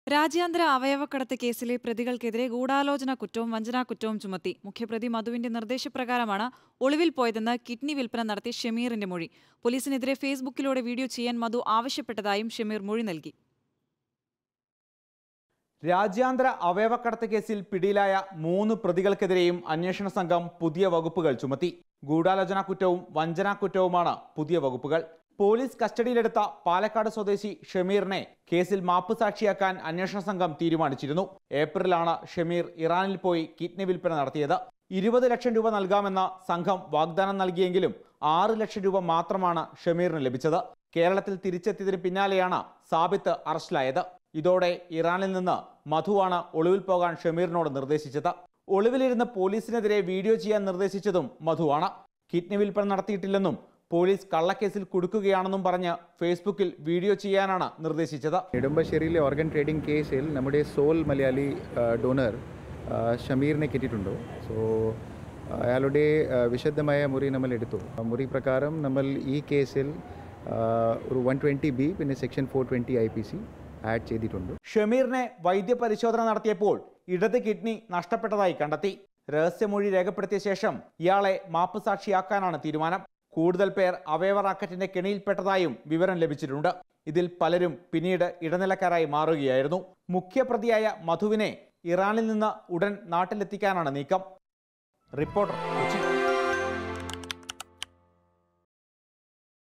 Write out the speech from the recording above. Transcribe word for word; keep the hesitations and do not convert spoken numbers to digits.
രാജ്യാന്തര അവയവക്കടത്ത് കേസിലെ പ്രതികൾക്കെതിരെ ഗൂഢാലോചന കുറ്റവും വഞ്ചനാക്കുറ്റവും ചുമത്തി. മുഖ്യപ്രതി മധുവിന്റെ നിർദ്ദേശപ്രകാരമാണ് ഒളിവിൽ പോയതെന്ന് കിഡ്നി വിൽപ്പന നടത്തിയ ഷമീറിന്റെ മൊഴി. പോലീസിനെതിരെ ഫേസ്ബുക്കിലൂടെ വീഡിയോ ചെയ്യാൻ മധു ആവശ്യപ്പെട്ടതായും ഷമീർ മൊഴി നൽകി. രാജ്യാന്തര അവയവക്കടത്ത് കേസിൽ പിടിയിലായ മൂന്ന് പ്രതികൾക്കെതിരെയും അന്വേഷണ സംഘം പുതിയ വകുപ്പുകൾ ചുമത്തി. ഗൂഢാലോചന കുറ്റവും വഞ്ചനാക്കുറ്റവുമാണ് പുതിയ വകുപ്പുകൾ. പോലീസ് കസ്റ്റഡിയിലെടുത്ത പാലക്കാട് സ്വദേശി ഷമീറിനെ കേസിൽ മാപ്പ് സാക്ഷിയാക്കാൻ അന്വേഷണ സംഘം തീരുമാനിച്ചിരുന്നു. ഏപ്രിലാണ് ഷമീർ ഇറാനിൽ പോയി കിഡ്നി വിൽപ്പന നടത്തിയത്. ഇരുപത് ലക്ഷം രൂപ നൽകാമെന്ന സംഘം വാഗ്ദാനം നൽകിയെങ്കിലും ആറ് ലക്ഷം രൂപ മാത്രമാണ് ഷമീറിന് ലഭിച്ചത്. കേരളത്തിൽ തിരിച്ചെത്തിയതിന് പിന്നാലെയാണ് സാബിത്ത് അറസ്റ്റിലായത്. ഇതോടെ ഇറാനിൽ നിന്ന് മധുവാണ് ഒളിവിൽ പോകാൻ ഷമീറിനോട് നിർദ്ദേശിച്ചത്. ഒളിവിലിരുന്ന് പോലീസിനെതിരെ വീഡിയോ ചെയ്യാൻ നിർദ്ദേശിച്ചതും മധുവാണ്. കിഡ്നി വിൽപ്പന നടത്തിയിട്ടില്ലെന്നും പോലീസ് കള്ളക്കേസിൽ കുടുക്കുകയാണെന്നും പറഞ്ഞ് ഫേസ്ബുക്കിൽ വീഡിയോ ചെയ്യാനാണ് നിർദ്ദേശിച്ചത്. നെടുമ്പശ്ശേരിയിലെ ഓർഗൻ ട്രേഡിംഗ് കേസിൽ നമ്മുടെ സോൾ മലയാളി ഡോണർ ഷമീറിനെ കിട്ടിയിട്ടുണ്ടോ. സോ അയാളുടെ വിശദമായ മുറി നമ്മൾ എടുത്തു. മുറി പ്രകാരം നമ്മൾ ഈ കേസിൽ ഒരു വൺ ട്വൻറ്റി ബി പിന്നെ section four twenty I P C add ചെയ്തിട്ടുണ്ട്. ഷമീറിനെ വൈദ്യപരിശോധന നടത്തിയപ്പോൾ ഇടത് കിഡ്നി നഷ്ടപ്പെട്ടതായി കണ്ടെത്തി. രഹസ്യമൊഴി രേഖപ്പെടുത്തിയ ശേഷം ഇയാളെ മാപ്പ് സാക്ഷിയാക്കാനാണ് തീരുമാനം. കൂടുതൽ പേർ അവയവ റാക്കറ്റിന്റെ കെണിയിൽപ്പെട്ടതായും വിവരം ലഭിച്ചിട്ടുണ്ട്. ഇതിൽ പലരും പിന്നീട് ഇടനിലക്കാരായി മാറുകയായിരുന്നു. മുഖ്യപ്രതിയായ മധുവിനെ ഇറാനിൽ നിന്ന് ഉടൻ നാട്ടിലെത്തിക്കാനാണ് നീക്കം. റിപ്പോർട്ടർ.